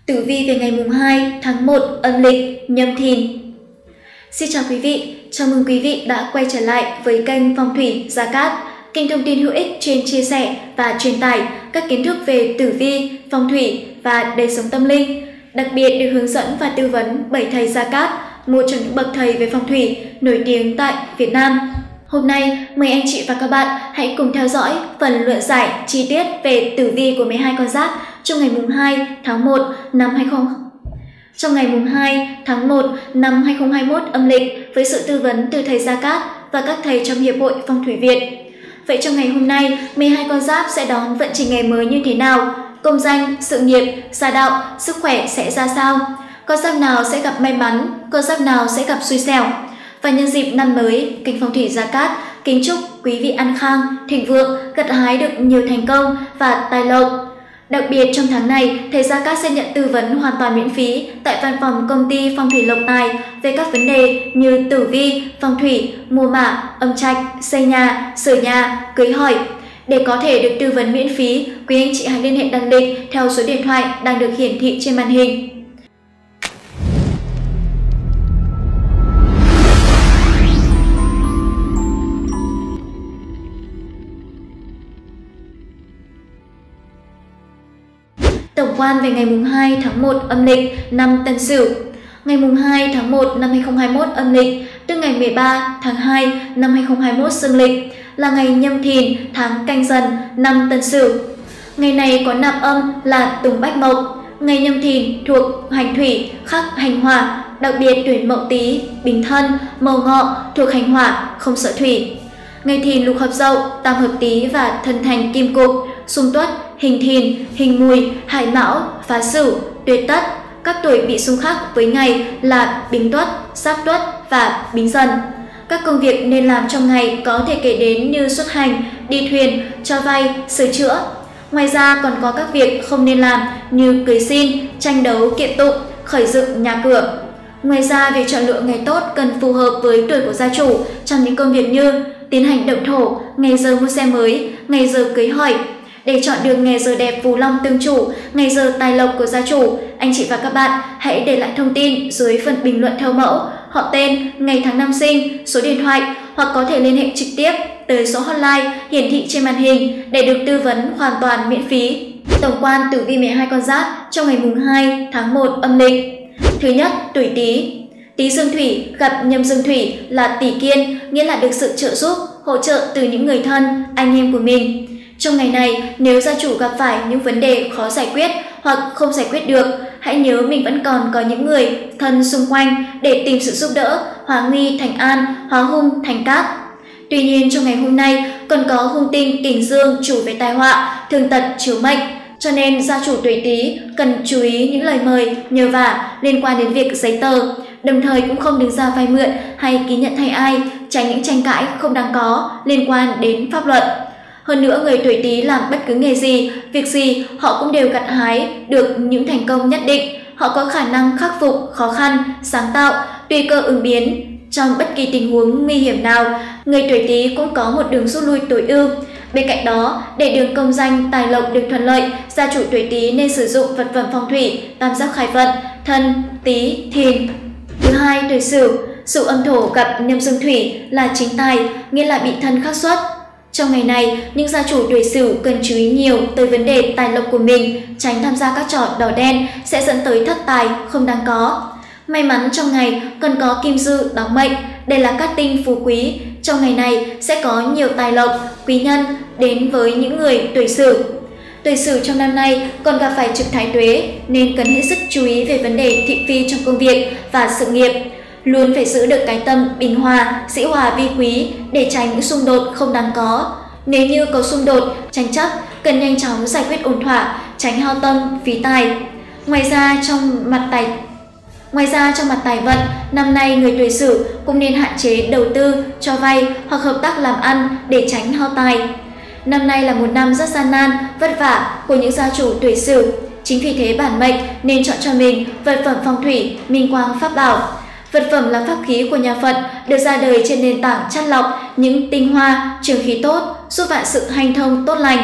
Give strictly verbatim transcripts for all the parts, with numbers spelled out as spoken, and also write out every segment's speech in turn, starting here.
Tử vi về ngày mùng hai tháng một âm lịch Nhâm Thìn. Xin chào quý vị, chào mừng quý vị đã quay trở lại với kênh Phong thủy Gia Cát, kênh thông tin hữu ích chuyên chia sẻ và truyền tải các kiến thức về tử vi, phong thủy và đời sống tâm linh, đặc biệt được hướng dẫn và tư vấn bởi thầy Gia Cát, một trong những bậc thầy về phong thủy nổi tiếng tại Việt Nam. Hôm nay, mời anh chị và các bạn hãy cùng theo dõi phần luận giải chi tiết về tử vi của mười hai con giáp trong ngày mùng hai tháng một năm hai không trong ngày mùng hai tháng một năm hai không hai mốt âm lịch với sự tư vấn từ thầy Gia Cát và các thầy trong Hiệp hội Phong thủy Việt. Vậy trong ngày hôm nay, mười hai con giáp sẽ đón vận trình ngày mới như thế nào? Công danh, sự nghiệp, gia đạo, sức khỏe sẽ ra sao? Con giáp nào sẽ gặp may mắn? Con giáp nào sẽ gặp xui xẻo? Và nhân dịp năm mới, kênh Phong thủy Gia Cát kính chúc quý vị an khang, thịnh vượng, gặt hái được nhiều thành công và tài lộc. Đặc biệt trong tháng này, thầy Gia Cát sẽ nhận tư vấn hoàn toàn miễn phí tại văn phòng công ty Phong thủy Lộc Tài về các vấn đề như tử vi, phong thủy, mùa mã, âm trạch, xây nhà, sửa nhà, cưới hỏi. Để có thể được tư vấn miễn phí, quý anh chị hãy liên hệ đặt lịch theo số điện thoại đang được hiển thị trên màn hình. Tổng quan về ngày mùng hai tháng một âm lịch năm Tân Sửu. Ngày mùng hai tháng một năm hai không hai mốt âm lịch, tức ngày mười ba tháng hai năm hai không hai mốt dương lịch, là ngày Nhâm Thìn tháng Canh Dần năm Tân Sửu. Ngày này có nạp âm là Tùng Bách Mộc. Ngày Nhâm Thìn thuộc hành thủy, khắc hành hỏa, đặc biệt tuổi Mậu Tý, Bính Thân, Mậu Ngọ thuộc hành hỏa, không sợ thủy. Ngày Thìn lục hợp Dậu, tam hợp Tý và thân thành kim cục, xung Tuất, hình Thìn, hình Mùi, hải Mão, phá Sửu, tuyệt Tất. Các tuổi bị xung khắc với ngày là Bính Tuất, Giáp Tuất và Bính Dần. Các công việc nên làm trong ngày có thể kể đến như xuất hành, đi thuyền, cho vay, sửa chữa. Ngoài ra còn có các việc không nên làm như cưới xin, tranh đấu kiện tụng, khởi dựng nhà cửa. Ngoài ra, việc chọn lựa ngày tốt cần phù hợp với tuổi của gia chủ trong những công việc như tiến hành động thổ, ngày giờ mua xe mới, ngày giờ cưới hỏi. Để chọn được ngày giờ đẹp phù long tương chủ, ngày giờ tài lộc của gia chủ, anh chị và các bạn hãy để lại thông tin dưới phần bình luận theo mẫu, họ tên, ngày tháng năm sinh, số điện thoại, hoặc có thể liên hệ trực tiếp tới số hotline hiển thị trên màn hình để được tư vấn hoàn toàn miễn phí. Tổng quan tử vi mười hai con giáp trong ngày mùng hai tháng một âm lịch. Thứ nhất, tuổi Tý. Tý dương thủy gặp Nhâm dương thủy là tỷ kiên, nghĩa là được sự trợ giúp, hỗ trợ từ những người thân, anh em của mình. Trong ngày này, nếu gia chủ gặp phải những vấn đề khó giải quyết hoặc không giải quyết được, hãy nhớ mình vẫn còn có những người thân xung quanh để tìm sự giúp đỡ, hóa nguy thành an, hóa hung thành cát. Tuy nhiên trong ngày hôm nay còn có hung tinh kình dương chủ về tai họa, thương tật chiếu mệnh, cho nên gia chủ tuổi Tý cần chú ý những lời mời, nhờ vả liên quan đến việc giấy tờ, đồng thời cũng không đứng ra vay mượn hay ký nhận thay ai, tránh những tranh cãi không đáng có liên quan đến pháp luật. Hơn nữa, người tuổi Tý làm bất cứ nghề gì, việc gì họ cũng đều gặt hái được những thành công nhất định. Họ có khả năng khắc phục khó khăn, sáng tạo, tùy cơ ứng biến. Trong bất kỳ tình huống nguy hiểm nào, người tuổi Tý cũng có một đường rút lui tối ưu. Bên cạnh đó, để đường công danh tài lộc được thuận lợi, gia chủ tuổi Tý nên sử dụng vật phẩm phong thủy tam giác khai vận, Thân, Tý, Thìn. Thứ hai, tuổi Sửu. Sửu âm thổ gặp Nhâm dương thủy là chính tài, nghĩa là bị thân khắc xuất. Trong ngày này, những gia chủ tuổi Sửu cần chú ý nhiều tới vấn đề tài lộc của mình, tránh tham gia các trò đỏ đen sẽ dẫn tới thất tài không đáng có. May mắn trong ngày còn có kim dư đóng mệnh, đây là cát tinh phú quý. Trong ngày này sẽ có nhiều tài lộc, quý nhân đến với những người tuổi Sửu. Tuổi Sửu trong năm nay còn gặp phải trực thái tuế nên cần hết sức chú ý về vấn đề thị phi trong công việc và sự nghiệp. Luôn phải giữ được cái tâm bình hòa, sĩ hòa vi quý để tránh những xung đột không đáng có. Nếu như có xung đột, tranh chấp, cần nhanh chóng giải quyết ổn thỏa, tránh hao tâm, phí tài. Ngoài ra trong mặt tài Ngoài ra trong mặt tài vận, năm nay người tuổi Sửu cũng nên hạn chế đầu tư, cho vay hoặc hợp tác làm ăn để tránh hao tài. Năm nay là một năm rất gian nan, vất vả của những gia chủ tuổi Sửu. Chính vì thế bản mệnh nên chọn cho mình vật phẩm phong thủy minh quang pháp bảo. Vật phẩm là pháp khí của nhà Phật, được ra đời trên nền tảng chắt lọc những tinh hoa, trường khí tốt, giúp vạn sự hanh thông tốt lành.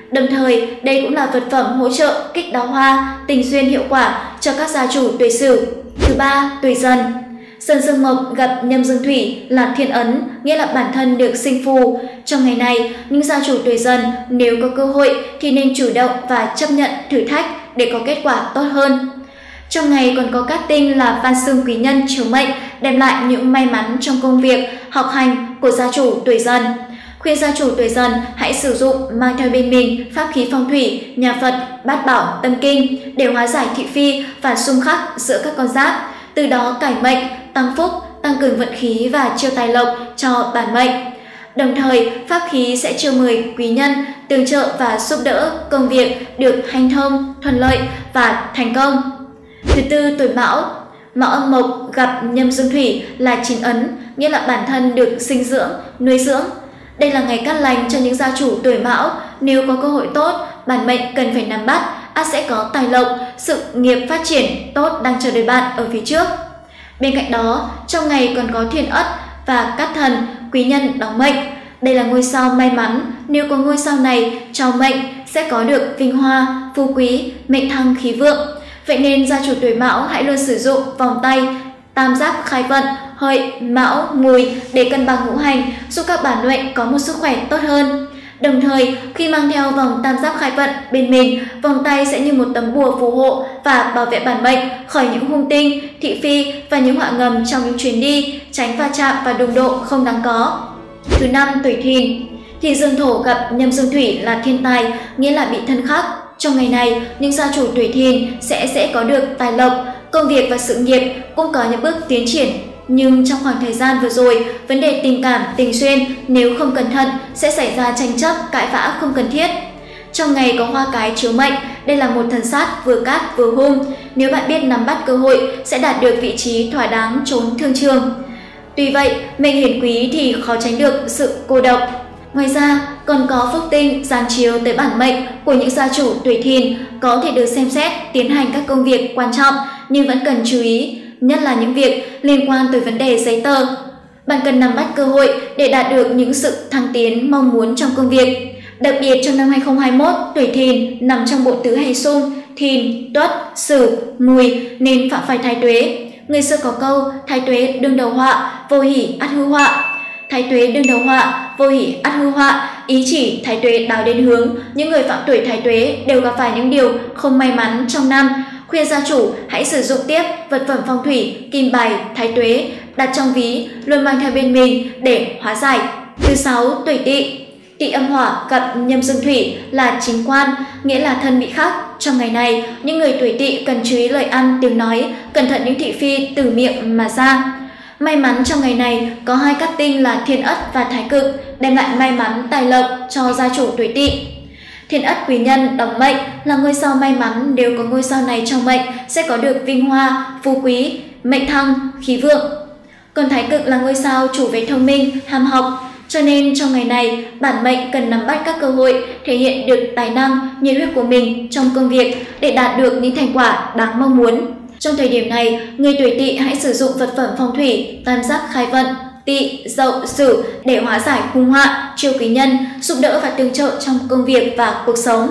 Đồng thời, đây cũng là vật phẩm hỗ trợ kích đáo hoa, tình duyên hiệu quả cho các gia chủ tuổi Sửu. Thứ ba, tuổi Dần. Dần Dương Mộc gặp Nhâm Dương Thủy là thiên ấn, nghĩa là bản thân được sinh phù. Trong ngày này, những gia chủ tuổi Dần nếu có cơ hội thì nên chủ động và chấp nhận thử thách để có kết quả tốt hơn. Trong ngày còn có cát tinh là Văn Xương Quý Nhân chiếu mệnh, đem lại những may mắn trong công việc, học hành của gia chủ tuổi Dần. Khuyên gia chủ tuổi Dần hãy sử dụng mang theo bên mình pháp khí phong thủy, nhà Phật, bát bảo, tâm kinh để hóa giải thị phi và xung khắc giữa các con giáp, từ đó cải mệnh, tăng phúc, tăng cường vận khí và chiêu tài lộc cho bản mệnh. Đồng thời, pháp khí sẽ chiêu mời quý nhân tương trợ và giúp đỡ công việc được hanh thông, thuận lợi và thành công. Thứ tư, tuổi Mão. Mão âm mộc gặp Nhâm Dương Thủy là chính ấn, nghĩa là bản thân được sinh dưỡng, nuôi dưỡng. Đây là ngày cát lành cho những gia chủ tuổi Mão, nếu có cơ hội tốt, bản mệnh cần phải nắm bắt, ắt sẽ có tài lộc, sự nghiệp phát triển tốt đang chờ đợi bạn ở phía trước. Bên cạnh đó, trong ngày còn có Thiên Ất và Cát Thần, quý nhân đóng mệnh. Đây là ngôi sao may mắn, nếu có ngôi sao này trong mệnh sẽ có được vinh hoa, phú quý, mệnh thăng khí vượng. Vậy nên gia chủ tuổi Mão hãy luôn sử dụng vòng tay tam giác khai vận, Hợi, Mão, Mùi để cân bằng ngũ hành, giúp các bản mệnh có một sức khỏe tốt hơn. Đồng thời, khi mang theo vòng tam giác khai vận bên mình, vòng tay sẽ như một tấm bùa phù hộ và bảo vệ bản mệnh khỏi những hung tinh, thị phi và những họa ngầm trong những chuyến đi, tránh va chạm và đụng độ không đáng có. Thứ năm, tuổi Thìn. Thìn Dương Thổ gặp Nhâm Dương Thủy là thiên tài, nghĩa là bị thân khắc. Trong ngày này, những gia chủ tuổi Thìn sẽ sẽ có được tài lộc, công việc và sự nghiệp cũng có những bước tiến triển. Nhưng trong khoảng thời gian vừa rồi, vấn đề tình cảm, tình duyên nếu không cẩn thận sẽ xảy ra tranh chấp, cãi vã không cần thiết. Trong ngày có Hoa Cái chiếu mệnh, đây là một thần sát vừa cát vừa hung. Nếu bạn biết nắm bắt cơ hội sẽ đạt được vị trí thỏa đáng trốn thương trường. Tuy vậy, mệnh hiển quý thì khó tránh được sự cô độc. Ngoài ra, còn có phúc tinh giáng chiếu tới bản mệnh của những gia chủ tuổi Thìn có thể được xem xét tiến hành các công việc quan trọng, nhưng vẫn cần chú ý, nhất là những việc liên quan tới vấn đề giấy tờ. Bạn cần nắm bắt cơ hội để đạt được những sự thăng tiến mong muốn trong công việc. Đặc biệt trong năm hai không hai mốt, tuổi Thìn nằm trong bộ tứ hành xung Thìn, Tuất, Sửu, Mùi nên phạm phải thái tuế. Người xưa có câu thái tuế đương đầu họa, vô hỷ ắt hư họa. Thái tuế đương đầu họa, vô hỷ ắt hư họa, ý chỉ thái tuế đảo đến hướng, những người phạm tuổi thái tuế đều gặp phải những điều không may mắn trong năm. Khuyên gia chủ hãy sử dụng tiếp vật phẩm phong thủy, kim bài, thái tuế, đặt trong ví, luôn mang theo bên mình để hóa giải. Thứ sáu, tuổi Tỵ. Tỵ âm hỏa gặp Nhâm Dương Thủy là chính quan, nghĩa là thân bị khắc. Trong ngày này, những người tuổi Tỵ cần chú ý lời ăn, tiếng nói, cẩn thận những thị phi từ miệng mà ra. May mắn trong ngày này có hai cát tinh là Thiên Ất và Thái Cực, đem lại may mắn tài lộc cho gia chủ tuổi Tỵ. Thiên Ất quý nhân đóng mệnh là ngôi sao may mắn, nếu có ngôi sao này trong mệnh sẽ có được vinh hoa, phú quý, mệnh thăng, khí vượng. Còn Thái Cực là ngôi sao chủ về thông minh, ham học, cho nên trong ngày này bản mệnh cần nắm bắt các cơ hội thể hiện được tài năng, nhiệt huyết của mình trong công việc để đạt được những thành quả đáng mong muốn. Trong thời điểm này, người tuổi Tỵ hãy sử dụng vật phẩm phong thủy tam giác khai vận Tỵ, Dậu, Sửu để hóa giải hung họa, chiêu quý nhân, giúp đỡ và tương trợ trong công việc và cuộc sống.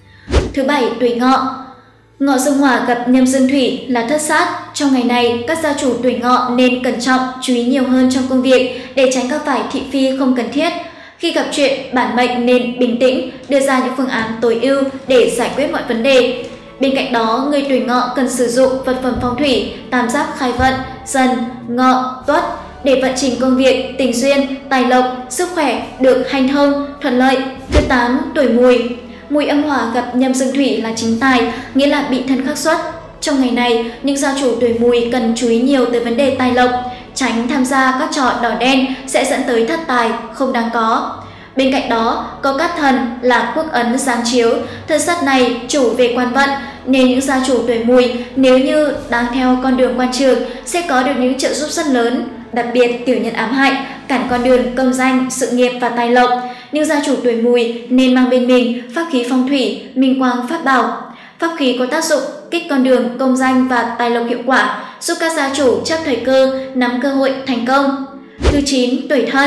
Thứ bảy, tuổi Ngọ. Ngọ Dương Hỏa gặp Nhâm Dương Thủy là thất sát. Trong ngày này, các gia chủ tuổi Ngọ nên cẩn trọng, chú ý nhiều hơn trong công việc để tránh gặp phải thị phi không cần thiết. Khi gặp chuyện, bản mệnh nên bình tĩnh, đưa ra những phương án tối ưu để giải quyết mọi vấn đề. Bên cạnh đó, người tuổi Ngọ cần sử dụng vật phẩm phong thủy tam giác khai vận Dần, Ngọ, Tuất để vận trình công việc, tình duyên, tài lộc, sức khỏe được hanh thông, thuận lợi. Thứ tám, tuổi Mùi. Mùi âm hỏa gặp Nhâm Dương Thủy là chính tài, nghĩa là bị thân khắc xuất. Trong ngày này, những gia chủ tuổi Mùi cần chú ý nhiều tới vấn đề tài lộc, tránh tham gia các trò đỏ đen sẽ dẫn tới thất tài không đáng có. Bên cạnh đó, có Cát Thần là quốc ấn giáng chiếu, thân sát này chủ về quan vận, nên những gia chủ tuổi Mùi nếu như đang theo con đường quan trường sẽ có được những trợ giúp rất lớn. Đặc biệt, tiểu nhân ám hại, cản con đường công danh, sự nghiệp và tài lộc. Nhưng gia chủ tuổi Mùi nên mang bên mình pháp khí phong thủy, minh quang pháp bảo. Pháp khí có tác dụng kích con đường công danh và tài lộc hiệu quả, giúp các gia chủ chấp thời cơ, nắm cơ hội thành công. Thứ chín, tuổi Thân.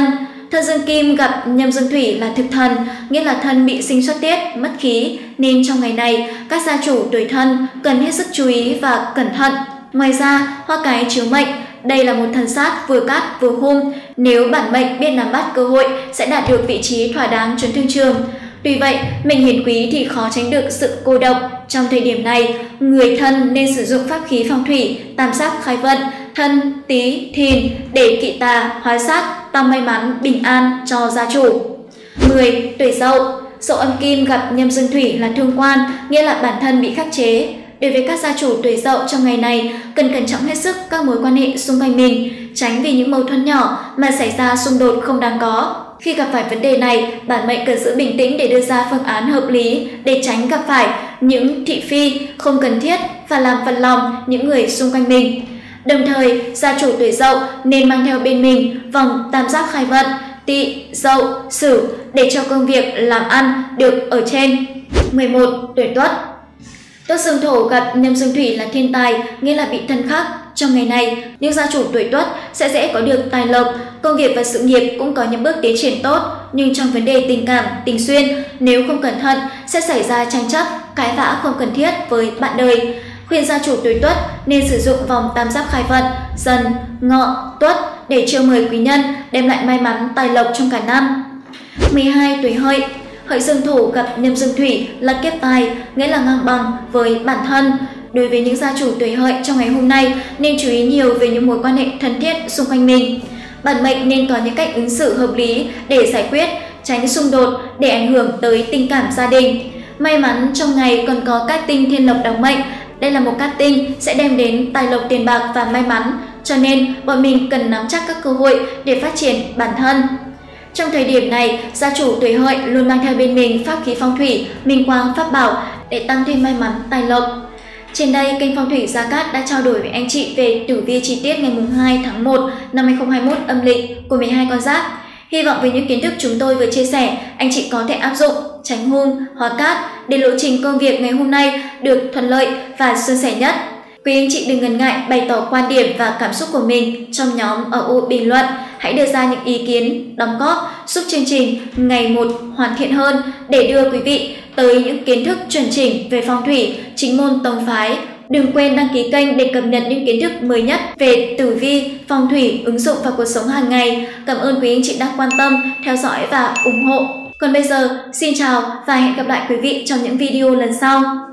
Thân dương kim gặp nhâm dương thủy là thực thần, nghĩa là thân bị sinh xuất tiết, mất khí, nên trong ngày này các gia chủ tuổi Thân cần hết sức chú ý và cẩn thận. Ngoài ra, hoa cái chiếu mệnh, đây là một thần sát vừa cát vừa hung, nếu bản mệnh biết nắm bắt cơ hội sẽ đạt được vị trí thỏa đáng trốn thương trường. Tuy vậy, mệnh hiền quý thì khó tránh được sự cô độc. Trong thời điểm này, người Thân nên sử dụng pháp khí phong thủy tam sắc khai vận Thân, Tý, Thìn để kỵ tà, hóa sát, tăng may mắn, bình an cho gia chủ. mười. Tuổi Dậu. Dậu âm kim gặp nhâm dương thủy là thương quan, nghĩa là bản thân bị khắc chế. Đối với các gia chủ tuổi Dậu trong ngày này, cần cẩn trọng hết sức các mối quan hệ xung quanh mình, tránh vì những mâu thuẫn nhỏ mà xảy ra xung đột không đáng có. Khi gặp phải vấn đề này, bản mệnh cần giữ bình tĩnh để đưa ra phương án hợp lý để tránh gặp phải những thị phi không cần thiết và làm phật lòng những người xung quanh mình. Đồng thời, gia chủ tuổi Dậu nên mang theo bên mình vòng tam giác khai vận Tỵ, Dậu, Sửu để cho công việc làm ăn được ở trên. mười một. Tuổi Tuất. Tuất dương thổ gặp nhâm dương thủy là thiên tài, nghĩa là bị thân khắc. Trong ngày này, những gia chủ tuổi Tuất sẽ dễ có được tài lộc, công việc và sự nghiệp cũng có những bước tiến triển tốt, nhưng trong vấn đề tình cảm, tình xuyên, nếu không cẩn thận sẽ xảy ra tranh chấp, cãi vã không cần thiết với bạn đời. Khuyên gia chủ tuổi Tuất nên sử dụng vòng tam giác khai vận Dần, Ngọ, Tuất để chiêu mời quý nhân, đem lại may mắn tài lộc trong cả năm. mười hai. Tuổi Hợi. Hợi dương thổ gặp nhâm dương thủy là kiếp tài, nghĩa là ngang bằng với bản thân. Đối với những gia chủ tuổi Hợi trong ngày hôm nay nên chú ý nhiều về những mối quan hệ thân thiết xung quanh mình. Bản mệnh nên có những cách ứng xử hợp lý để giải quyết, tránh xung đột để ảnh hưởng tới tình cảm gia đình. May mắn trong ngày còn có cát tinh thiên lộc đóng mệnh. Đây là một cát tinh sẽ đem đến tài lộc tiền bạc và may mắn, cho nên bọn mình cần nắm chắc các cơ hội để phát triển bản thân. Trong thời điểm này, gia chủ tuổi Hợi luôn mang theo bên mình pháp khí phong thủy, minh quang pháp bảo để tăng thêm may mắn tài lộc. Trên đây, kênh Phong thủy Gia Cát đã trao đổi với anh chị về tử vi chi tiết ngày hai tháng một năm hai nghìn không trăm hai mươi mốt âm lịch của mười hai con giáp. Hy vọng với những kiến thức chúng tôi vừa chia sẻ, anh chị có thể áp dụng, tránh hung, hóa cát để lộ trình công việc ngày hôm nay được thuận lợi và suôn sẻ nhất. Quý anh chị đừng ngần ngại bày tỏ quan điểm và cảm xúc của mình trong nhóm ở ô bình luận. Hãy đưa ra những ý kiến, đóng góp giúp chương trình ngày một hoàn thiện hơn để đưa quý vị tới những kiến thức chuẩn chỉnh về phong thủy, chính môn tông phái. Đừng quên đăng ký kênh để cập nhật những kiến thức mới nhất về tử vi, phong thủy, ứng dụng vào cuộc sống hàng ngày. Cảm ơn quý anh chị đã quan tâm, theo dõi và ủng hộ. Còn bây giờ, xin chào và hẹn gặp lại quý vị trong những video lần sau.